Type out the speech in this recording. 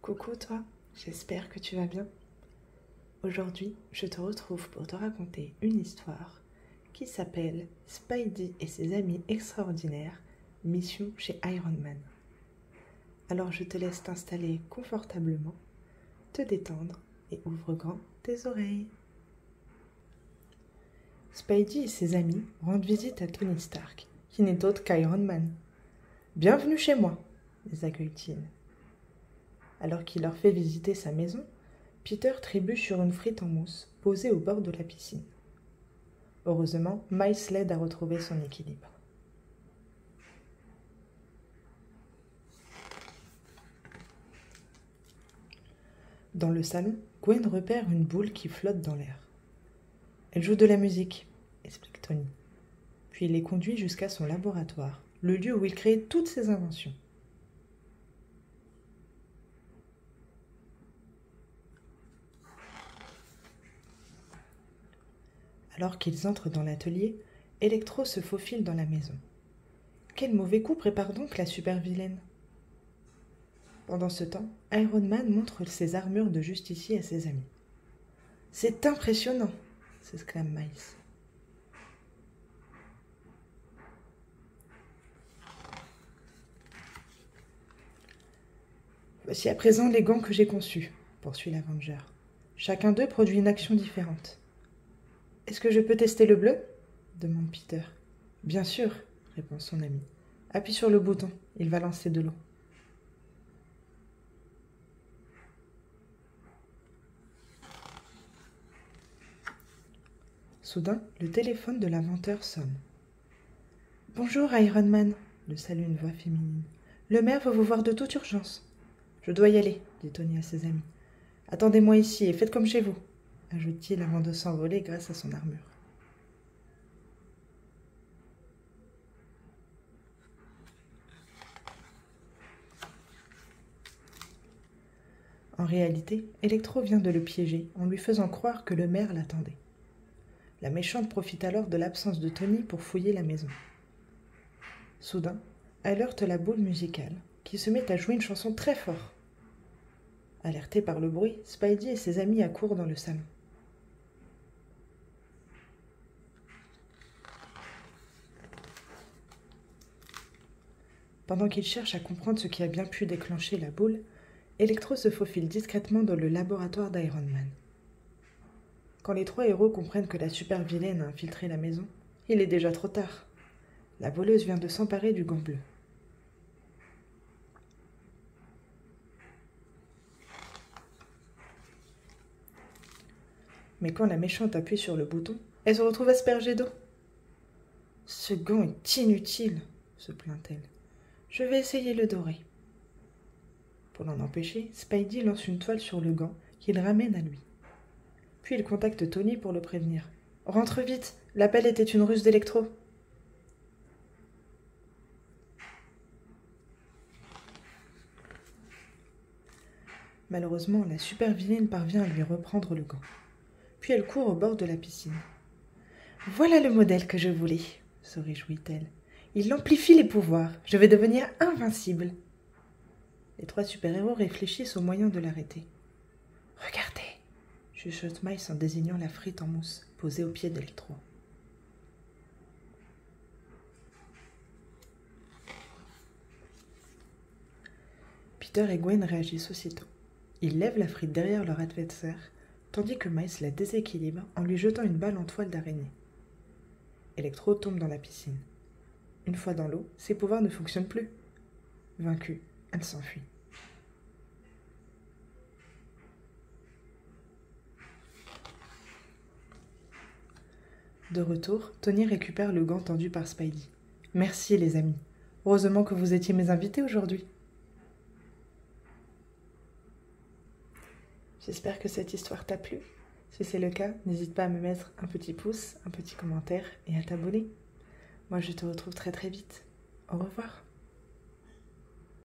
Coucou toi, j'espère que tu vas bien. Aujourd'hui, je te retrouve pour te raconter une histoire qui s'appelle Spidey et ses amis extraordinaires, mission chez Iron Man. Alors je te laisse t'installer confortablement, te détendre et ouvre grand tes oreilles. Spidey et ses amis rendent visite à Tony Stark, qui n'est autre qu'Iron Man. « Bienvenue chez moi », les accueille-t-il. Alors qu'il leur fait visiter sa maison, Peter trébuche sur une frite en mousse posée au bord de la piscine. Heureusement, Miles l'aide à retrouver son équilibre. Dans le salon, Gwen repère une boule qui flotte dans l'air. Elle joue de la musique, explique Tony. Puis il les conduit jusqu'à son laboratoire, le lieu où il crée toutes ses inventions. Alors qu'ils entrent dans l'atelier, Electro se faufile dans la maison. Quel mauvais coup prépare donc la super-vilaine ? Pendant ce temps, Iron Man montre ses armures de justicier à ses amis. « C'est impressionnant !» s'exclame Miles. « Voici à présent les gants que j'ai conçus, » poursuit l'Avenger. « Chacun d'eux produit une action différente. »« Est-ce que je peux tester le bleu ?» demande Peter. « Bien sûr, » répond son ami. « Appuie sur le bouton, il va lancer de l'eau. » Soudain, le téléphone de l'inventeur sonne. « Bonjour, Iron Man !» le salue une voix féminine. « Le maire veut vous voir de toute urgence. »« Je dois y aller, » dit Tony à ses amis. « Attendez-moi ici et faites comme chez vous, » ajoute-t-il avant de s'envoler grâce à son armure. En réalité, Electro vient de le piéger en lui faisant croire que le maire l'attendait. La méchante profite alors de l'absence de Tony pour fouiller la maison. Soudain, elle heurte la boule musicale, qui se met à jouer une chanson très fort. Alertés par le bruit, Spidey et ses amis accourent dans le salon. Pendant qu'ils cherchent à comprendre ce qui a bien pu déclencher la boule, Electro se faufile discrètement dans le laboratoire d'Iron Man. Quand les trois héros comprennent que la super-vilaine a infiltré la maison, il est déjà trop tard. La voleuse vient de s'emparer du gant bleu. Mais quand la méchante appuie sur le bouton, elle se retrouve aspergée d'eau. « Ce gant est inutile, » se plaint-elle. « Je vais essayer le doré. » Pour l'en empêcher, Spidey lance une toile sur le gant qu'il ramène à lui. Puis il contacte Tony pour le prévenir. « Rentre vite, l'appel était une ruse d'Electro. » Malheureusement, la super-vilaine parvient à lui reprendre le gant. Puis elle court au bord de la piscine. « Voilà le modèle que je voulais, » se réjouit-elle. « Il amplifie les pouvoirs. Je vais devenir invincible. » Les trois super-héros réfléchissent au moyen de l'arrêter. « Regardez !» chuchote Miles en désignant la frite en mousse posée au pied d'Electro. Peter et Gwen réagissent aussitôt. Ils lèvent la frite derrière leur adversaire, tandis que Miles la déséquilibre en lui jetant une balle en toile d'araignée. Electro tombe dans la piscine. Une fois dans l'eau, ses pouvoirs ne fonctionnent plus. Vaincue, elle s'enfuit. De retour, Tony récupère le gant tendu par Spidey. « Merci les amis. Heureusement que vous étiez mes invités aujourd'hui. » J'espère que cette histoire t'a plu. Si c'est le cas, n'hésite pas à me mettre un petit pouce, un petit commentaire et à t'abonner. Moi, je te retrouve très très vite. Au revoir.